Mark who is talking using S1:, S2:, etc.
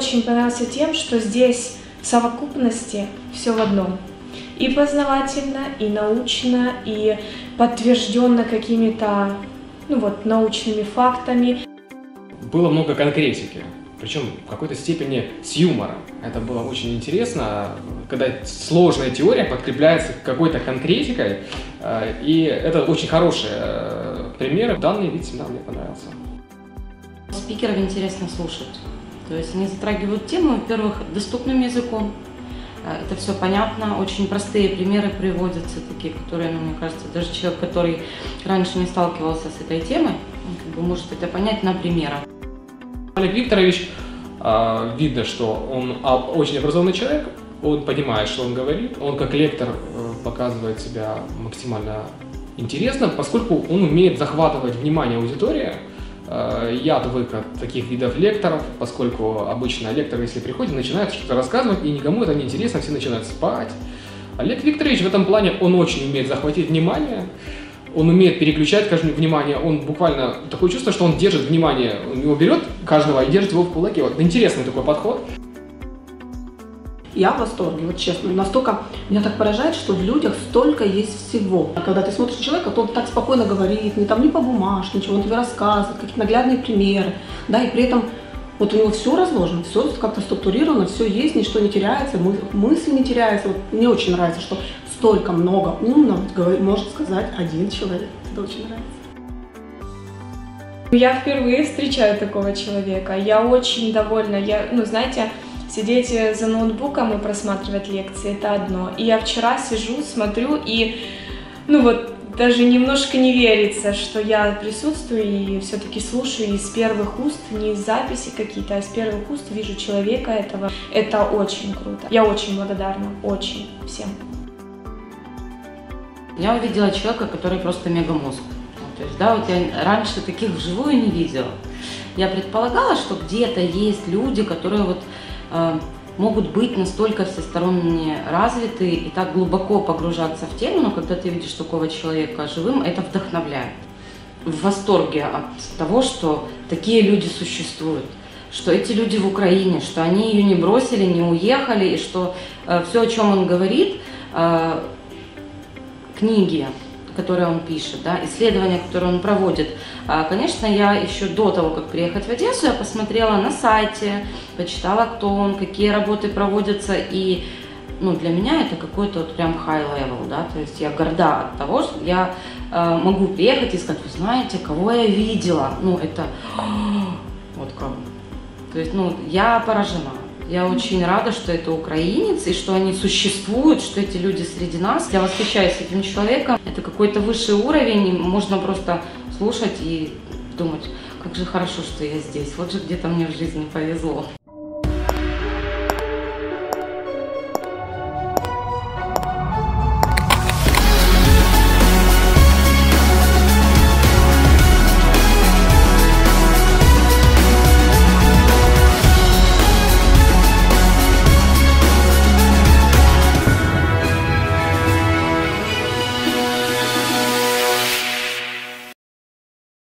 S1: очень понравился тем, что здесь в совокупности все в одном. И познавательно, и научно, и подтвержденно какими-то, научными фактами.
S2: Было много конкретики, причем в какой-то степени с юмором. Это было очень интересно, когда сложная теория подкрепляется какой-то конкретикой, и это очень хорошие примеры. Данный вид семинара мне понравился.
S3: Спикеров интересно слушать. То есть они затрагивают тему, во-первых, доступным языком. Это все понятно, очень простые примеры приводятся, такие, которые, мне кажется, даже человек, который раньше не сталкивался с этой темой, он может это понять на примерах.
S2: Олег Викторович, видно, что он очень образованный человек, он понимает, что он говорит, он как лектор показывает себя максимально интересно, поскольку он умеет захватывать внимание аудитории. Я отвык от таких видов лекторов, поскольку обычно лектор, если приходит, начинает что-то рассказывать, и никому это не интересно, все начинают спать. Олег Викторович в этом плане, он очень умеет захватить внимание, он умеет переключать внимание, он буквально такое чувство, что он держит внимание, он его берет каждого и держит его в кулаке. Вот интересный такой подход.
S4: Я в восторге, вот честно. Настолько меня так поражает, что в людях столько есть всего. Когда ты смотришь на человека, то он так спокойно говорит, не по бумажке, ничего, он тебе рассказывает, какие-то наглядные примеры, да, и при этом вот у него все разложено, все как-то структурировано, все есть, ничто не теряется, мысль не теряется. Вот мне очень нравится, что столько много умного может сказать один человек. Это очень нравится.
S1: Я впервые встречаю такого человека, я очень довольна, сидеть за ноутбуком и просматривать лекции – это одно. И я вчера сижу, смотрю, и, даже немножко не верится, что я присутствую и все-таки слушаю из первых уст, не из записи какие-то, а из первых уст вижу человека этого. Это очень круто. Я очень благодарна, очень всем.
S3: Я увидела человека, который просто мегамозг. То есть, я раньше таких вживую не видела. Я предполагала, что где-то есть люди, которые могут быть настолько всесторонне развиты и так глубоко погружаться в тему, но когда ты видишь такого человека живым, это вдохновляет. В восторге от того, что такие люди существуют, что эти люди в Украине, что они ее не бросили, не уехали, и что все, о чем он говорит, книги, которые он пишет, исследования, которые он проводит. Конечно, я еще до того, как приехать в Одессу, я посмотрела на сайте, почитала, кто он, какие работы проводятся, и для меня это какой-то прям high level, то есть я горда от того, что я могу приехать и сказать, вы знаете, кого я видела, это вот кого. То есть, я поражена. Я очень рада, что это украинец, и что они существуют, что эти люди среди нас. Я восхищаюсь этим человеком. Это какой-то высший уровень, и можно просто слушать и думать, как же хорошо, что я здесь. Вот же где-то мне в жизни повезло.